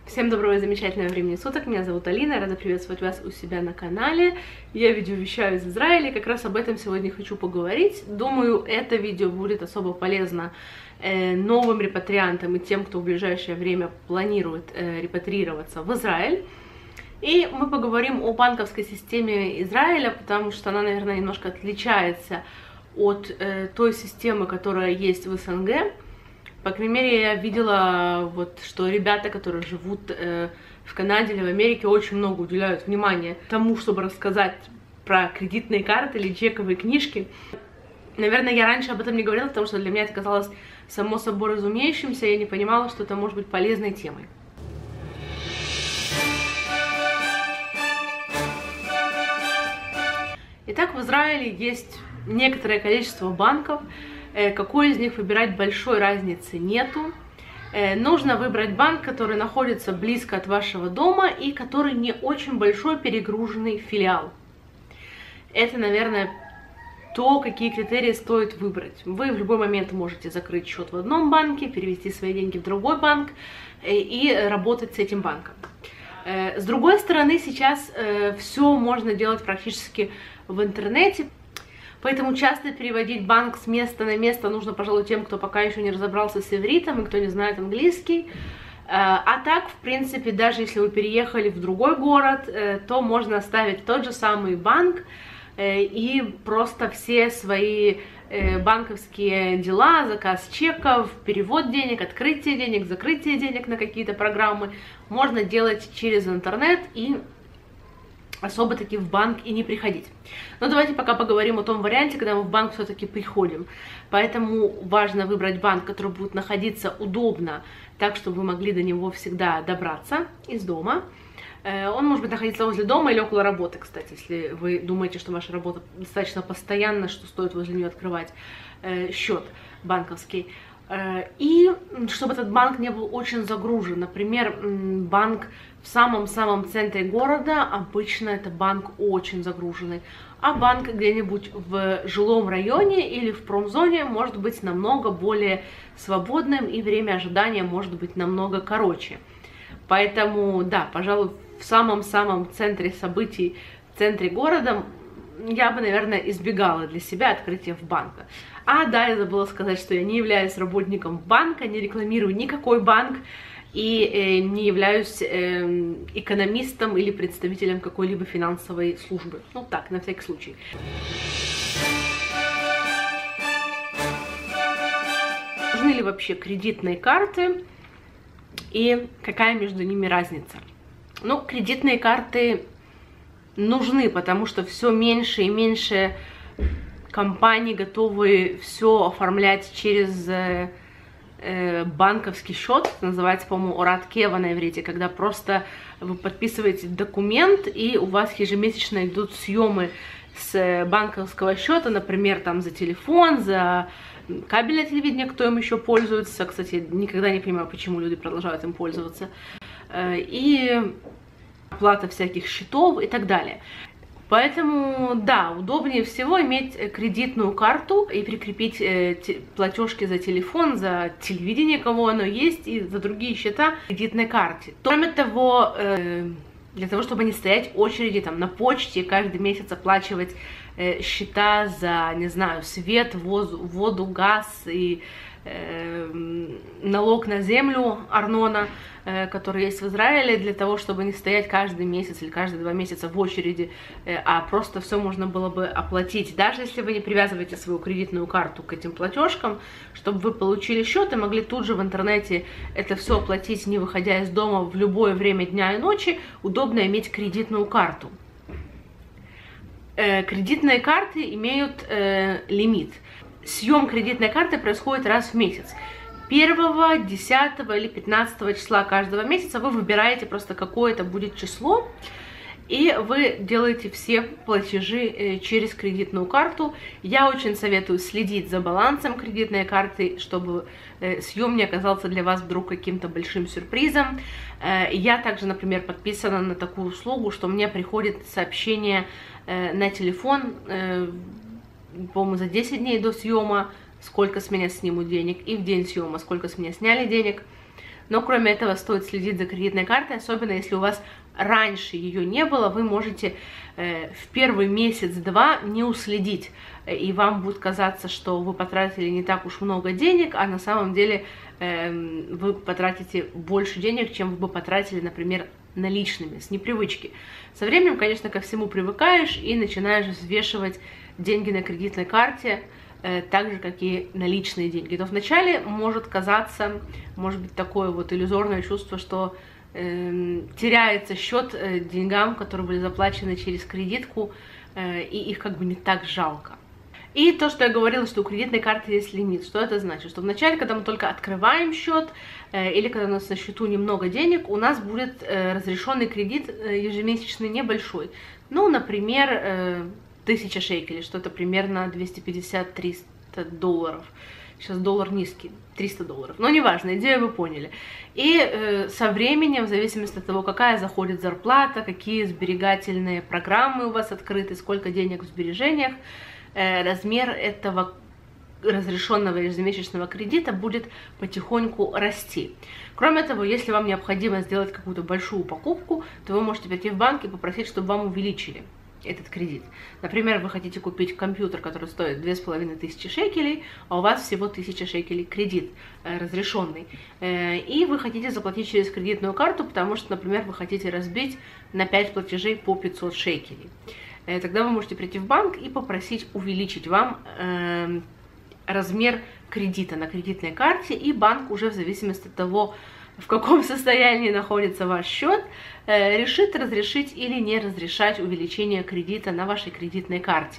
Всем доброго и замечательного времени суток, меня зовут Алина, я рада приветствовать вас у себя на канале. Я видеовещаю из Израиля, как раз об этом сегодня хочу поговорить. Думаю, это видео будет особо полезно новым репатриантам и тем, кто в ближайшее время планирует репатриироваться в Израиль. И мы поговорим о банковской системе Израиля, потому что она, наверное, немножко отличается от той системы, которая есть в СНГ. По крайней мере, я видела, что ребята, которые живут в Канаде или в Америке, очень много уделяют внимания тому, чтобы рассказать про кредитные карты или чековые книжки. Наверное, я раньше об этом не говорила, потому что для меня это казалось само собой разумеющимся, я не понимала, что это может быть полезной темой. Итак, в Израиле есть некоторое количество банков. Какой из них выбирать, большой разницы нету. Нужно выбрать банк, который находится близко от вашего дома и который не очень большой перегруженный филиал. Это, наверное, то, какие критерии стоит выбрать. Вы в любой момент можете закрыть счет в одном банке, перевести свои деньги в другой банк и работать с этим банком. С другой стороны, сейчас все можно делать практически в интернете. Поэтому часто переводить банк с места на место нужно, пожалуй, тем, кто пока еще не разобрался с ивритом и кто не знает английский. А так, в принципе, даже если вы переехали в другой город, то можно оставить тот же самый банк и просто все свои банковские дела, заказ чеков, перевод денег, открытие денег, закрытие денег на какие-то программы можно делать через интернет и особо-таки в банк и не приходить. Но давайте пока поговорим о том варианте, когда мы в банк все-таки приходим. Поэтому важно выбрать банк, который будет находиться удобно, так, чтобы вы могли до него всегда добраться из дома. Он может быть находиться возле дома или около работы, кстати, если вы думаете, что ваша работа достаточно постоянна, что стоит возле нее открывать счет банковский. И чтобы этот банк не был очень загружен. Например, банк в самом-самом центре города, обычно это банк очень загруженный. А банк где-нибудь в жилом районе или в промзоне может быть намного более свободным, и время ожидания может быть намного короче. Поэтому, да, пожалуй, в самом-самом центре событий, в центре города, я бы, наверное, избегала для себя открытия в банка. А, да, я забыла сказать, что я не являюсь работником банка, не рекламирую никакой банк и не являюсь экономистом или представителем какой-либо финансовой службы. Ну так, на всякий случай. Нужны ли вообще кредитные карты и какая между ними разница? Ну, кредитные карты нужны, потому что все меньше и меньше компании готовы все оформлять через банковский счет. Это называется, по-моему, Орат Кева на иврите, когда просто вы подписываете документ и у вас ежемесячно идут съемы с банковского счета, например, там за телефон, за кабельное телевидение, кто им еще пользуется. Кстати, никогда не понимаю, почему люди продолжают им пользоваться. И оплата всяких счетов и так далее. Поэтому, да, удобнее всего иметь кредитную карту и прикрепить платежки за телефон, за телевидение, кого оно есть, и за другие счета к кредитной карте. Кроме того, для того, чтобы не стоять в очереди там, на почте, каждый месяц оплачивать счета за, не знаю, свет, воду, газ и налог на землю, арнона, который есть в Израиле, для того, чтобы не стоять каждый месяц или каждые 2 месяца в очереди, а просто все можно было бы оплатить. Даже если вы не привязываете свою кредитную карту к этим платежкам, чтобы вы получили счет и могли тут же в интернете это все оплатить, не выходя из дома в любое время дня и ночи, удобно иметь кредитную карту. Кредитные карты имеют лимит. Съем кредитной карты происходит раз в месяц. 1, 10 или 15 числа каждого месяца вы выбираете просто какое-то будет число, и вы делаете все платежи через кредитную карту. Я очень советую следить за балансом кредитной карты, чтобы съем не оказался для вас вдруг каким-то большим сюрпризом. Я также, например, подписана на такую услугу, что мне приходит сообщение на телефон, по-моему, за 10 дней до съема, сколько с меня снимут денег, и в день съема, сколько с меня сняли денег. Но кроме этого стоит следить за кредитной картой, особенно если у вас раньше ее не было, вы можете в первый месяц-два не уследить, и вам будет казаться, что вы потратили не так уж много денег, а на самом деле вы потратите больше денег, чем вы бы потратили, например, наличными, с непривычки. Со временем, конечно, ко всему привыкаешь и начинаешь взвешивать деньги на кредитной карте, так же, как и наличные деньги. Но вначале может казаться, может быть, такое вот иллюзорное чувство, что теряется счет деньгам, которые были заплачены через кредитку, и их как бы не так жалко. И то, что я говорила, что у кредитной карты есть лимит. Что это значит? Что вначале, когда мы только открываем счет, или когда у нас на счету немного денег, у нас будет разрешенный кредит ежемесячный небольшой. Ну, например, 1000 шекелей, что это примерно 250-300 долларов. Сейчас доллар низкий, 300 долларов. Но неважно, идею вы поняли. И со временем, в зависимости от того, какая заходит зарплата, какие сберегательные программы у вас открыты, сколько денег в сбережениях, размер этого разрешенного ежемесячного кредита будет потихоньку расти. Кроме того, если вам необходимо сделать какую-то большую покупку, то вы можете пойти в банк и попросить, чтобы вам увеличили этот кредит. Например, вы хотите купить компьютер, который стоит 2500 шекелей, а у вас всего 1000 шекелей кредит разрешенный. И вы хотите заплатить через кредитную карту, потому что, например, вы хотите разбить на 5 платежей по 500 шекелей. Тогда вы можете прийти в банк и попросить увеличить вам размер кредита на кредитной карте, и банк уже в зависимости от того, в каком состоянии находится ваш счет, решит разрешить или не разрешать увеличение кредита на вашей кредитной карте.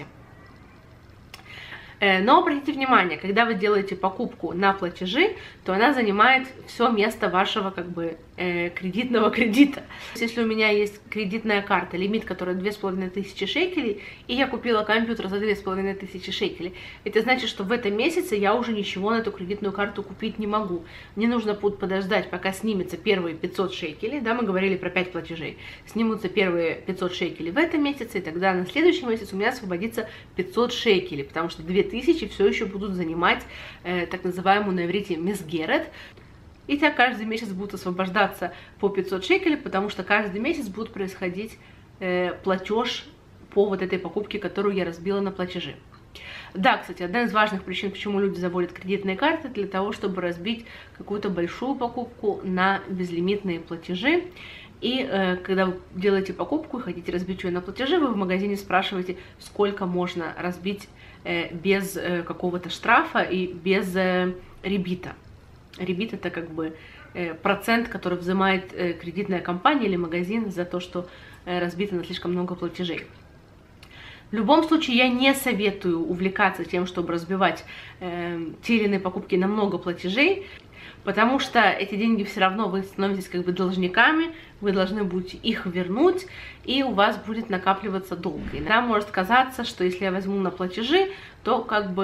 Но обратите внимание, когда вы делаете покупку на платежи, то она занимает все место вашего кредитного кредита. Если у меня есть кредитная карта, лимит, который 2500 шекелей, и я купила компьютер за 2500 шекелей, это значит, что в этом месяце я уже ничего на эту кредитную карту купить не могу. Мне нужно будет подождать, пока снимется первые 500 шекелей, да, мы говорили про 5 платежей, снимутся первые 500 шекелей в этом месяце, и тогда на следующий месяц у меня освободится 500 шекелей, потому что 2000 все еще будут занимать так называемую на иврите месгерет. И так каждый месяц будут освобождаться по 500 шекелей, потому что каждый месяц будет происходить платеж по вот этой покупке, которую я разбила на платежи. Да, кстати, одна из важных причин, почему люди заводят кредитные карты, для того, чтобы разбить какую-то большую покупку на безлимитные платежи. И когда вы делаете покупку и хотите разбить ее на платежи, вы в магазине спрашиваете, сколько можно разбить без какого-то штрафа и без ребита. Ребит — это процент, который взимает кредитная компания или магазин за то, что разбито на слишком много платежей. В любом случае, я не советую увлекаться тем, чтобы разбивать те или иные покупки на много платежей, потому что эти деньги все равно вы становитесь должниками, вы должны будете их вернуть, и у вас будет накапливаться долг. Иногда может казаться, что если я возьму на платежи, то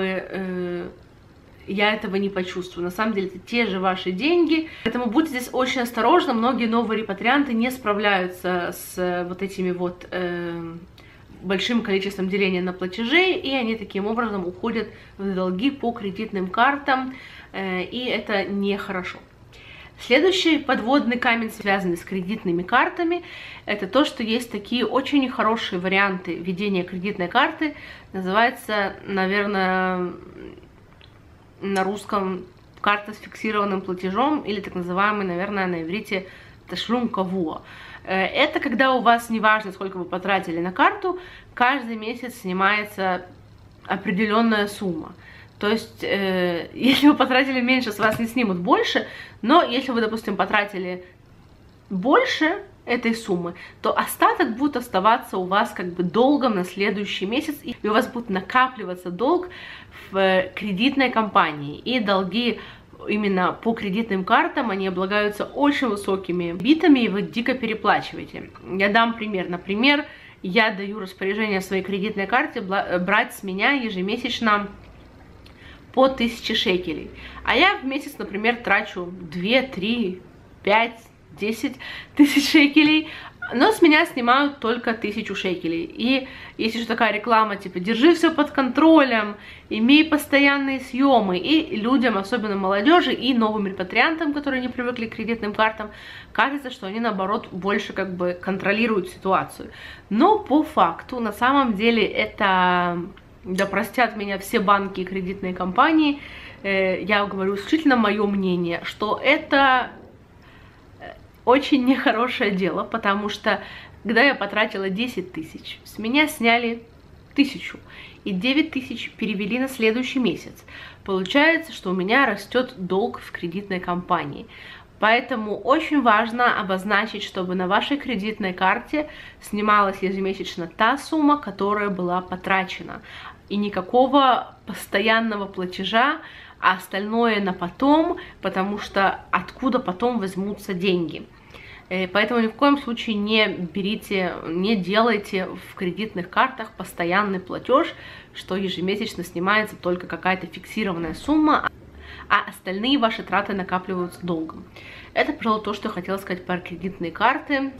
я этого не почувствую. На самом деле это те же ваши деньги, поэтому будьте здесь очень осторожны. Многие новые репатрианты не справляются с вот этими большим количеством деления на платежей, и они таким образом уходят в долги по кредитным картам, и это нехорошо. Следующий подводный камень, связанный с кредитными картами, это то, что есть такие очень хорошие варианты ведения кредитной карты. Называется, наверное, на русском карта с фиксированным платежом, или так называемый, наверное, на иврите ташлум кавуа. Это когда у вас, неважно, сколько вы потратили на карту, каждый месяц снимается определенная сумма. То есть, если вы потратили меньше, с вас не снимут больше, но если вы, допустим, потратили больше этой суммы, то остаток будет оставаться у вас долгом на следующий месяц, и у вас будет накапливаться долг в кредитной компании. И долги именно по кредитным картам, они облагаются очень высокими битами, и вы дико переплачиваете. Я дам пример. Например, я даю распоряжение своей кредитной карте брать с меня ежемесячно по 1000 шекелей. А я в месяц, например, трачу 2, 3, 5, 10 тысяч шекелей. Но с меня снимают только 1000 шекелей. И есть еще такая реклама, типа, держи все под контролем, имей постоянные съемы. И людям, особенно молодежи и новым репатриантам, которые не привыкли к кредитным картам, кажется, что они, наоборот, больше как бы контролируют ситуацию. Но по факту, на самом деле, это, да простят меня все банки и кредитные компании, я говорю исключительно мое мнение, что это очень нехорошее дело, потому что, когда я потратила 10 тысяч, с меня сняли 1000, и 9000 перевели на следующий месяц. Получается, что у меня растет долг в кредитной компании. Поэтому очень важно обозначить, чтобы на вашей кредитной карте снималась ежемесячно та сумма, которая была потрачена. И никакого постоянного платежа, а остальное на потом, потому что откуда потом возьмутся деньги. Поэтому ни в коем случае не берите, не делайте в кредитных картах постоянный платеж, что ежемесячно снимается только какая-то фиксированная сумма, а остальные ваши траты накапливаются долгом. Это, пожалуй, то, что я хотела сказать про кредитные карты.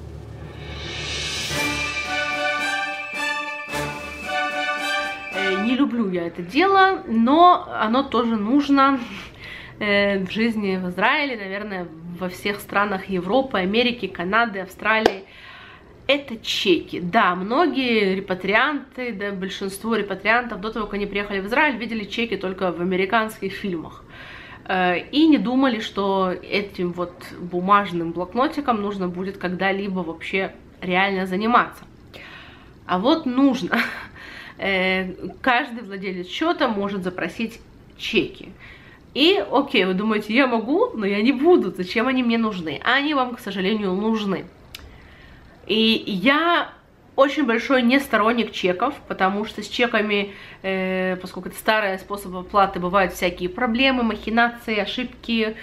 Не люблю я это дело, но оно тоже нужно в жизни в Израиле, наверное, во всех странах Европы, Америки, Канады, Австралии. Это чеки. Да, многие репатрианты, да, большинство репатриантов до того, как они приехали в Израиль, видели чеки только в американских фильмах. И не думали, что этим вот бумажным блокнотиком нужно будет когда-либо вообще реально заниматься. А вот нужно. Каждый владелец счета может запросить чеки. И, окей, вы думаете, я могу, но я не буду. Зачем они мне нужны? А они вам, к сожалению, нужны. И я очень большой не сторонник чеков, потому что с чеками, поскольку это старый способ оплаты, бывают всякие проблемы, махинации, ошибки,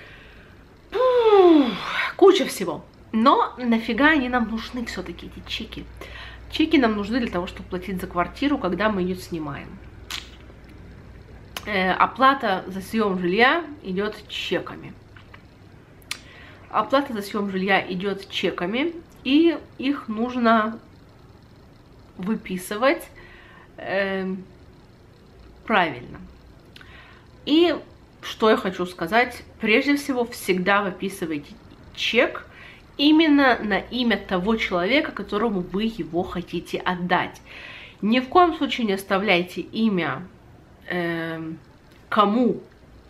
куча всего. Но нафига они нам нужны все-таки, эти чеки? Чеки нам нужны для того, чтобы платить за квартиру, когда мы ее снимаем. Оплата за съем жилья идет чеками. Оплата за съем жилья идет чеками, и их нужно выписывать правильно. И что я хочу сказать, прежде всего, всегда выписывайте чек именно на имя того человека, которому вы его хотите отдать. Ни в коем случае не оставляйте имя, кому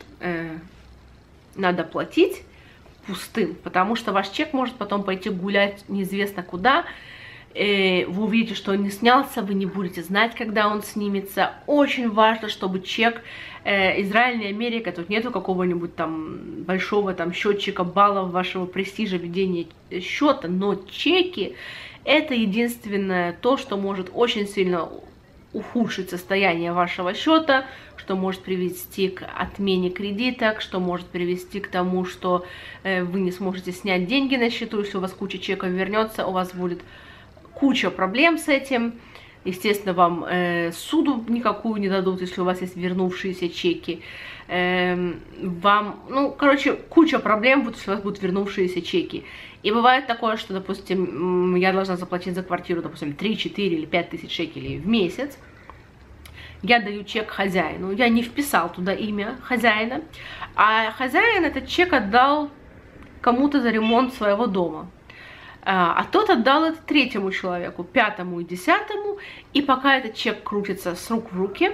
надо платить, пустым, потому что ваш чек может потом пойти гулять неизвестно куда. Вы увидите, что он не снялся, вы не будете знать, когда он снимется. Очень важно, чтобы чек, Израиль не Америка, тут нету какого-нибудь там большого там счетчика баллов вашего престижа ведения счета, но чеки это единственное то, что может очень сильно ухудшить состояние вашего счета, что может привести к отмене кредиток, что может привести к тому, что вы не сможете снять деньги на счету, если у вас куча чеков вернется, у вас будет куча проблем с этим. Естественно, вам суду никакую не дадут, если у вас есть вернувшиеся чеки. Вам, ну, короче, куча проблем будет, если у вас будут вернувшиеся чеки. И бывает такое, что, допустим, я должна заплатить за квартиру, допустим, 3, 4 или 5 тысяч шекелей в месяц. Я даю чек хозяину, я не вписал туда имя хозяина, а хозяин этот чек отдал кому-то за ремонт своего дома. А тот отдал это третьему человеку, 5-му и 10-му, и пока этот чек крутится с рук в руки,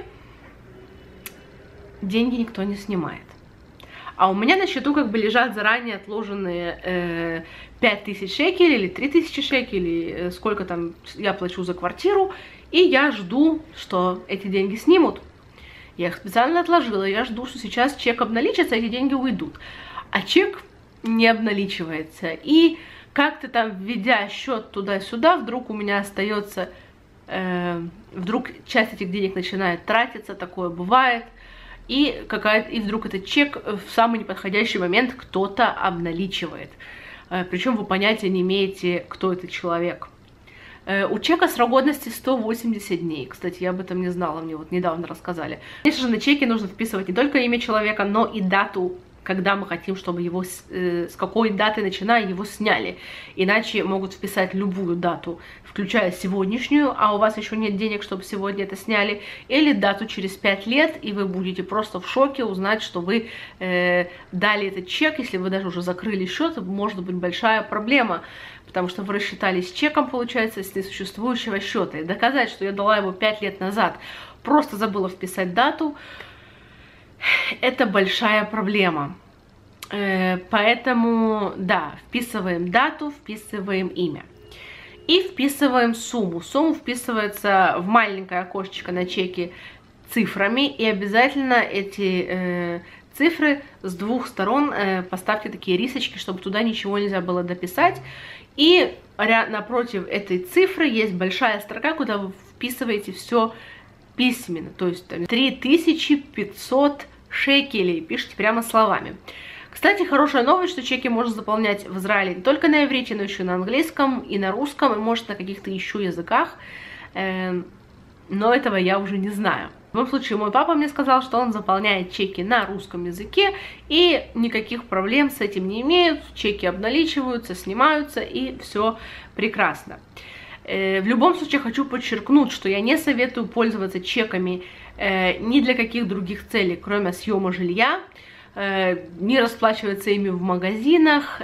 деньги никто не снимает. А у меня на счету как бы лежат заранее отложенные 5000 шекелей или 3000 шекелей, сколько там я плачу за квартиру, и я жду, что эти деньги снимут. Я их специально отложила, я жду, что сейчас чек обналичится, эти деньги уйдут. А чек не обналичивается. И как-то там, введя счет туда-сюда, вдруг у меня остается, вдруг часть этих денег начинает тратиться, такое бывает. И вдруг этот чек в самый неподходящий момент кто-то обналичивает. Причем вы понятия не имеете, кто этот человек. У чека срок годности 180 дней. Кстати, я об этом не знала, мне вот недавно рассказали. Конечно же, на чеке нужно вписывать не только имя человека, но и дату когда мы хотим, чтобы его, с какой даты начиная его сняли. Иначе могут вписать любую дату, включая сегодняшнюю, а у вас еще нет денег, чтобы сегодня это сняли, или дату через 5 лет, и вы будете просто в шоке узнать, что вы дали этот чек. Если вы даже уже закрыли счет, может быть большая проблема, потому что вы рассчитались чеком, получается, с несуществующего счета. И доказать, что я дала его 5 лет назад, просто забыла вписать дату, это большая проблема. Поэтому, да, вписываем дату, вписываем имя. И вписываем сумму. Сумма вписывается в маленькое окошечко на чеке цифрами. И обязательно эти цифры с двух сторон поставьте такие рисочки, чтобы туда ничего нельзя было дописать. И напротив этой цифры есть большая строка, куда вы вписываете все письменно. То есть 3500 шекелей, пишите прямо словами. Кстати, хорошая новость, что чеки можно заполнять в Израиле не только на иврите, но еще и на английском, и на русском, и может на каких-то еще языках. Но этого я уже не знаю. В любом случае, мой папа мне сказал, что он заполняет чеки на русском языке, и никаких проблем с этим не имеют. Чеки обналичиваются, снимаются, и все прекрасно. В любом случае, хочу подчеркнуть, что я не советую пользоваться чеками ни для каких других целей, кроме съема жилья, не расплачиваться ими в магазинах.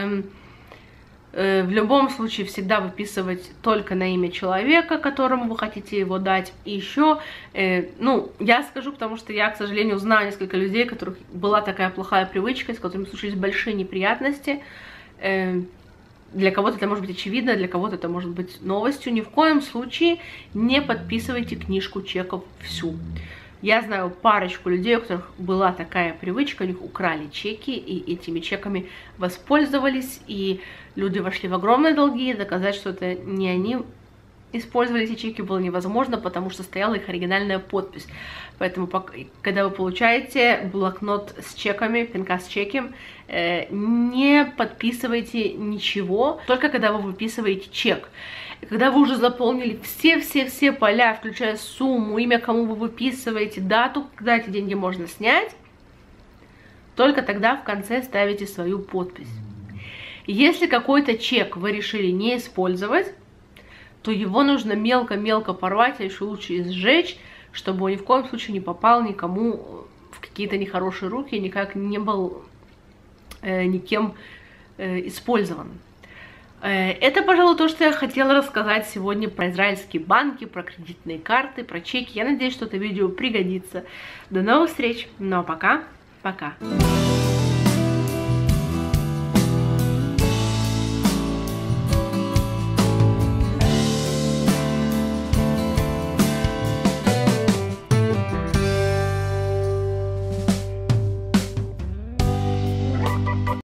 В любом случае, всегда выписывать только на имя человека, которому вы хотите его дать. И еще, ну, я скажу, потому что я, к сожалению, знаю несколько людей, у которых была такая плохая привычка, с которыми случились большие неприятности. Для кого-то это может быть очевидно, для кого-то это может быть новостью. Ни в коем случае не подписывайте книжку чеков всю. Я знаю парочку людей, у которых была такая привычка, у них украли чеки, и этими чеками воспользовались, и люди вошли в огромные долги, и доказать, что это не они использовали эти чеки, было невозможно, потому что стояла их оригинальная подпись. Поэтому, когда вы получаете блокнот с чеками, пинка с чеком, не подписывайте ничего, только когда вы выписываете чек. Когда вы уже заполнили все поля, включая сумму, имя, кому вы выписываете, дату, когда эти деньги можно снять, только тогда в конце ставите свою подпись. Если какой-то чек вы решили не использовать, то его нужно мелко-мелко порвать, а еще лучше и сжечь, чтобы он ни в коем случае не попал никому в какие-то нехорошие руки и никак не был никем использован. Это, пожалуй, то, что я хотела рассказать сегодня про израильские банки, про кредитные карты, про чеки. Я надеюсь, что это видео пригодится. До новых встреч. Ну а пока.